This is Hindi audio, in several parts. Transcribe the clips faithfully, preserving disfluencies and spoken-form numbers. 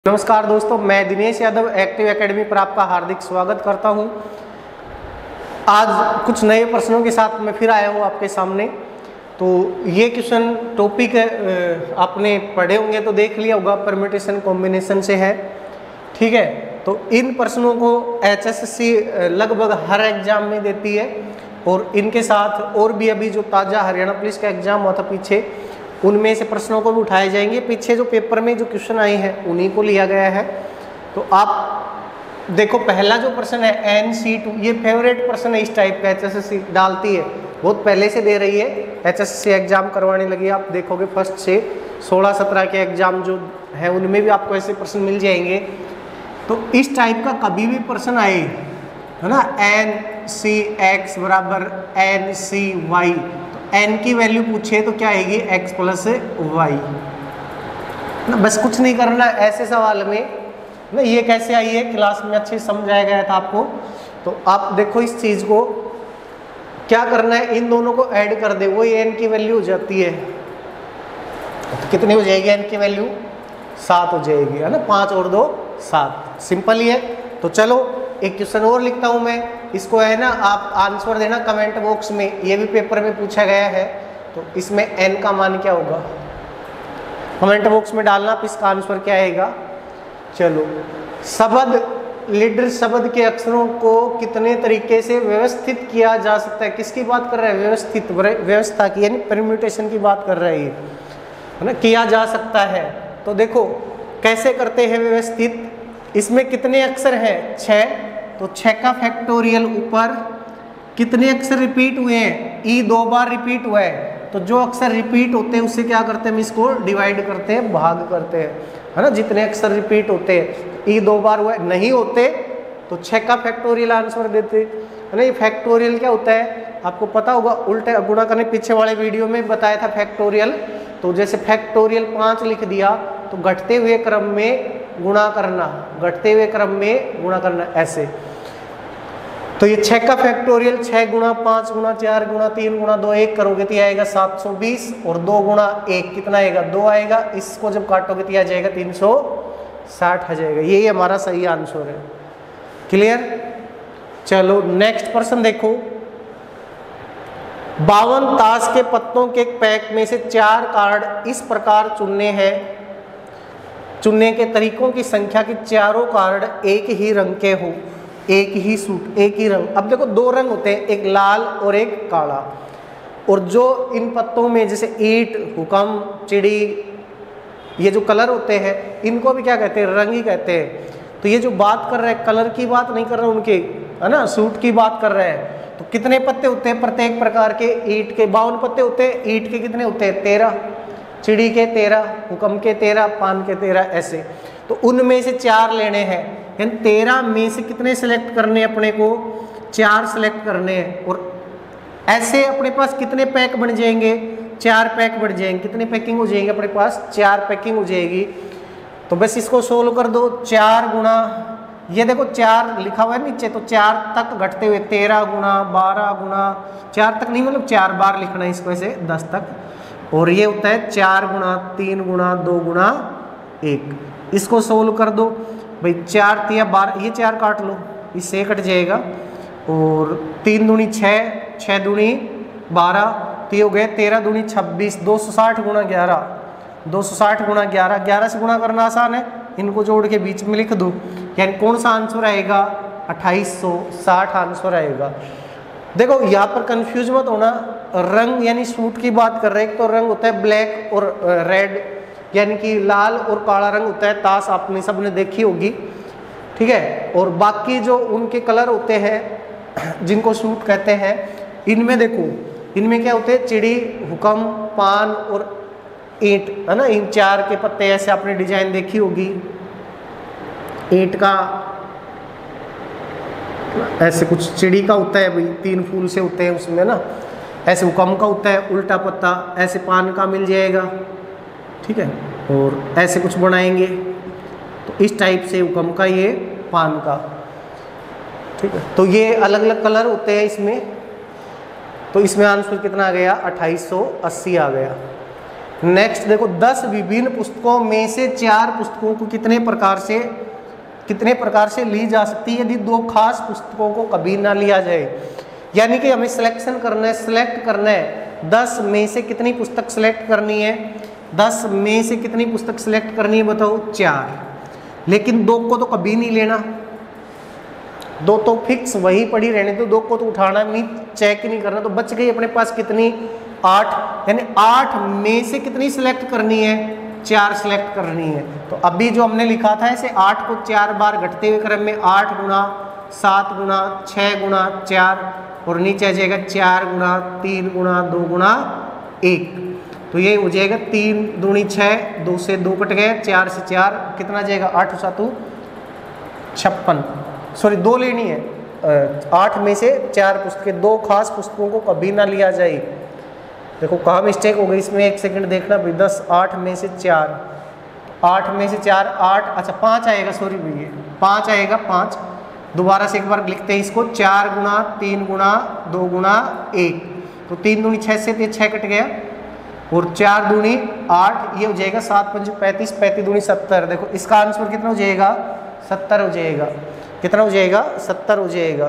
नमस्कार दोस्तों, मैं दिनेश यादव एक्टिव एकेडमी पर आपका हार्दिक स्वागत करता हूं। आज कुछ नए प्रश्नों के साथ मैं फिर आया हूं आपके सामने। तो ये क्वेश्चन टॉपिक आपने पढ़े होंगे तो देख लिया होगा, परम्यूटेशन कॉम्बिनेशन से है, ठीक है। तो इन प्रश्नों को एचएसएससी लगभग हर एग्जाम में देती है और इनके साथ और भी अभी जो ताज़ा हरियाणा पुलिस का एग्जाम हुआ था पीछे, उनमें से प्रश्नों को भी उठाए जाएंगे। पीछे जो पेपर में जो क्वेश्चन आए हैं उन्हीं को लिया गया है। तो आप देखो, पहला जो प्रश्न है एन सी टू, ये फेवरेट प्रश्न है इस टाइप का, एचएसएससी डालती है, बहुत पहले से दे रही है, एचएसएससी एग्जाम करवाने लगी। आप देखोगे फर्स्ट से सोलह सत्रह के एग्जाम जो है उनमें भी आपको ऐसे प्रश्न मिल जाएंगे। तो इस टाइप का कभी भी प्रश्न आए, है ना, एन सी एक्स बराबर एन सी वाई, n की वैल्यू पूछे तो क्या आएगी, x प्लस वाई। बस कुछ नहीं करना ऐसे सवाल में ना, ये कैसे आई है क्लास में अच्छे समझाया गया था आपको। तो आप देखो इस चीज को, क्या करना है, इन दोनों को ऐड कर दे, वही n की वैल्यू हो जाती है। तो कितनी हो जाएगी n की वैल्यू, सात हो जाएगी, है ना, पाँच और दो सात, सिंपल ही है। तो चलो एक क्वेश्चन और लिखता हूं मैं, इसको है ना आप आंसर देना कमेंट बॉक्स में, ये भी पेपर में पूछा गया है। तो इसमें n का मान क्या होगा, कमेंट बॉक्स में डालना, आप इसका आंसर क्या आएगा। चलो, शब्द लीडर शब्द के अक्षरों को कितने तरीके से व्यवस्थित किया जा सकता है, किसकी बात कर रहा है, व्यवस्थित व्यवस्था की, यानी परम्यूटेशन की बात कर रहा है, है ना, किया जा सकता है। तो देखो कैसे करते हैं व्यवस्थित, इसमें कितने अक्षर हैं, छः, तो छः का फैक्टोरियल ऊपर कितने अक्षर रिपीट हुए हैं, ई दो बार रिपीट हुआ है, तो जो अक्षर रिपीट होते हैं उससे क्या करते हैं, हम इसको डिवाइड करते हैं, भाग करते हैं, है ना। जितने अक्षर रिपीट होते हैं, ई दो बार हुआ है, नहीं होते तो छः का फैक्टोरियल आंसर देते, है ना। ये फैक्टोरियल क्या होता है आपको पता होगा, उल्टे गुणा करने, पीछे वाले वीडियो में बताया था फैक्टोरियल। तो जैसे फैक्टोरियल पाँच लिख दिया तो घटते हुए क्रम में गुणा करना, घटते हुए क्रम में गुणा करना, ऐसे। तो ये छः का फैक्टोरियल, छः गुणा पाँच गुणा चार गुणा तीन गुणा दो, एक करोगे तो आएगा सात सौ बीस, और दो गुणा एक कितना आएगा, दो आएगा, इसको जब काटोगे तो आ जाएगा तीन सौ साठ आ जाएगा। यही हमारा सही आंसर है। क्लियर। चलो नेक्स्ट प्रश्न देखो, बावन ताश के पत्तों के पैक में से चार कार्ड इस प्रकार चुनने हैं, चुनने के तरीकों की संख्या की चारों कार्ड एक ही रंग के हो, एक ही सूट, एक ही रंग। अब देखो दो रंग होते हैं, एक लाल और एक काला, और जो इन पत्तों में जैसे ईंट, हुक्म, चिड़ी, ये जो कलर होते हैं इनको भी क्या कहते हैं, रंग ही कहते हैं। तो ये जो बात कर रहे हैं कलर की बात नहीं कर रहे उनके, है ना, सूट की बात कर रहे हैं। तो कितने पत्ते होते हैं प्रत्येक प्रकार के, ईंट के बावन पत्ते होते हैं, ईंट के कितने होते हैं, तेरह, चिड़ी के तेरह, हुक्म के तेरह, पान के तेरह, ऐसे। तो उनमें से चार लेने हैं, यानी तेरह में से कितने सेलेक्ट करने अपने को, चार सेलेक्ट करने हैं। और ऐसे अपने पास कितने पैक बन जाएंगे, चार पैक बन जाएंगे। कितने पैकिंग हो जाएंगे अपने पास, चार पैकिंग हो जाएगी। तो बस इसको सोल्व कर दो, चार गुणा, ये देखो चार लिखा हुआ है नीचे, तो चार तक घटते हुए तेरह गुणा, बारह गुणा, चार तक नहीं मतलब चार बार लिखना है इसको, ऐसे दस तक। और ये होता है चार गुणा, तीन गुणा, दो गुणा एक, इसको सोल्व कर दो भाई, चार तिया बारह, ये चार काट लो, इससे कट जाएगा। और तीन दूनी छः, छः दूनी बारह, तो ये हो गए तेरह दूनी छब्बीस, दो सौ साठ गुणा ग्यारह, दो सौ साठ गुणा ग्यारह, ग्यारह से गुणा करना आसान है, इनको जोड़ के बीच में लिख दो, यानी कौन सा आंसर आएगा, अट्ठाईस सौ साठ आंसर आएगा। देखो यहाँ पर कंफ्यूज मत होना, रंग यानी सूट की बात कर रहे हैं, तो रंग होता है ब्लैक और रेड, यानी कि लाल और काला रंग होता है, ताश आपने सबने देखी होगी, ठीक है। और बाकी जो उनके कलर होते हैं जिनको सूट कहते हैं, इनमें देखो, इनमें क्या होते हैं, चिड़ी, हुक्म, पान और ईंट, है ना। इन चार के पत्ते ऐसे आपने डिजाइन देखी होगी, ईंट का ऐसे कुछ, चिड़ी का होता है भाई, तीन फूल से होते हैं उसमें ना, ऐसे हुक्म का होता है उल्टा पत्ता, ऐसे पान का मिल जाएगा, ठीक है। और ऐसे कुछ बनाएंगे तो इस टाइप से हुक्म का, ये पान का, ठीक है। तो ये अलग अलग कलर होते हैं इसमें। तो इसमें आंसर कितना आ गया, अट्ठाईस सौ अस्सी आ गया। नेक्स्ट देखो, दस विभिन्न पुस्तकों में से चार पुस्तकों को कितने प्रकार से कितने प्रकार से ली जा सकती है यदि दो खास पुस्तकों को कभी ना लिया जाए। यानी कि हमें सिलेक्शन करना है, सिलेक्ट करना है, दस में से कितनी पुस्तक सिलेक्ट करनी है, दस में से कितनी पुस्तक सिलेक्ट करनी है बताओ, चार। लेकिन दो को तो कभी नहीं लेना, दो तो फिक्स वही पड़ी रहने दो, दो को तो उठाना नहीं, चेक नहीं करना। तो बच गई अपने पास कितनी, आठ। यानी आठ में से कितनी सिलेक्ट करनी है, चार सिलेक्ट करनी है। तो अभी जो हमने लिखा था इसे आठ को चार बार घटते हुए क्रम में आठ गुना सात गुना छः गुना चार, और नीचे आ जाएगा चार गुना तीन गुना दो गुना एक। तो ये हो जाएगा तीन दूनी छः, दो से दो कट गया, चार से चार कितना जाएगा, आठ सातु छप्पन। सॉरी दो लेनी है, आठ में से चार पुस्तकें, दो खास पुस्तकों को कभी ना लिया जाए। देखो कहाँ मिस्टेक हो गई इसमें, एक सेकंड देखना भाई। दस आठ में से चार, आठ में से चार आठ, अच्छा पाँच आएगा, सॉरी भैया पाँच आएगा, पाँच। दोबारा से एक बार लिखते हैं इसको, चार गुना तीन गुना दो गुना एक। तो तीन दूनी छः से छः कट गया, और चार दूनी आठ, ये हो जाएगा सात पंच पैंतीस, पैंतीस दूनी सत्तर। देखो इसका आंसर कितना हो जाएगा, सत्तर हो जाएगा। कितना हो जाएगा, सत्तर हो जाएगा।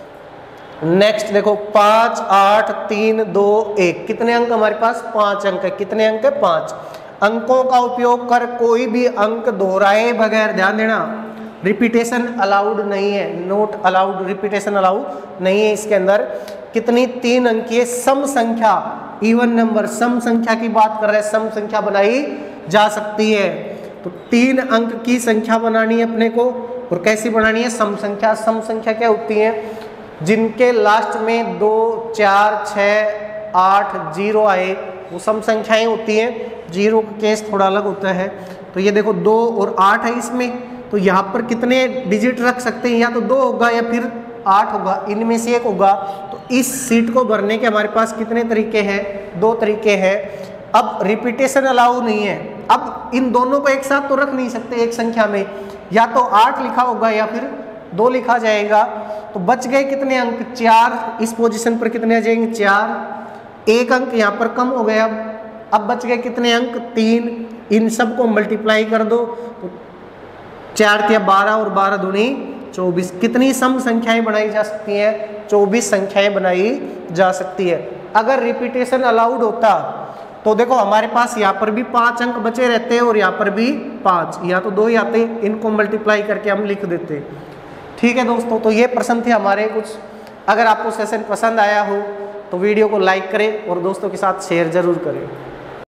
नेक्स्ट देखो, पाँच आठ तीन दो एक, कितने अंक हमारे पास, पाँच अंक है। कितने अंक है, पाँच। अंकों का उपयोग कर कोई भी अंक दोहराए बगैर, ध्यान देना, रिपीटेशन अलाउड नहीं है, नोट अलाउड, रिपीटेशन अलाउड नहीं है इसके अंदर। कितनी, तीन अंकीय सम संख्या, इवन नंबर, सम संख्या की बात कर रहे हैं, सम संख्या बनाई जा सकती है। तो तीन अंक की संख्या बनानी है अपने को, और कैसी बनानी है, सम संख्या। सम संख्या क्या होती है, जिनके लास्ट में दो चार छः आठ जीरो आए वो सम संख्याएं होती हैं। जीरो का केस थोड़ा अलग होता है। तो ये देखो दो और आठ है इसमें, तो यहाँ पर कितने डिजिट रख सकते हैं, या तो दो होगा या फिर आठ होगा, इनमें से एक होगा। तो इस सीट को भरने के हमारे पास कितने तरीके हैं, दो तरीके हैं। अब रिपीटेशन अलाउ नहीं है, अब इन दोनों को एक साथ तो रख नहीं सकते एक संख्या में, या तो आठ लिखा होगा या फिर दो लिखा जाएगा। तो बच गए कितने अंक, चार। इस पोजीशन पर कितने आ जाएंगे, चार। एक अंक यहाँ पर कम हो गया, अब बच गए कितने अंक, तीन। इन सब को मल्टीप्लाई कर दो, तो चार तिया बारह और बारह दूनी चौबीस। कितनी सम संख्याएं बनाई जा सकती हैं, चौबीस संख्याएं बनाई जा सकती है। अगर रिपीटेशन अलाउड होता तो देखो हमारे पास यहाँ पर भी पांच अंक बचे रहते हैं, और यहाँ पर भी पांच, यहाँ तो दो ही आते, इनको मल्टीप्लाई करके हम लिख देते। ठीक है दोस्तों, तो ये प्रश्न थे हमारे कुछ। अगर आपको सेशन पसंद आया हो तो वीडियो को लाइक करें और दोस्तों के साथ शेयर जरूर करें।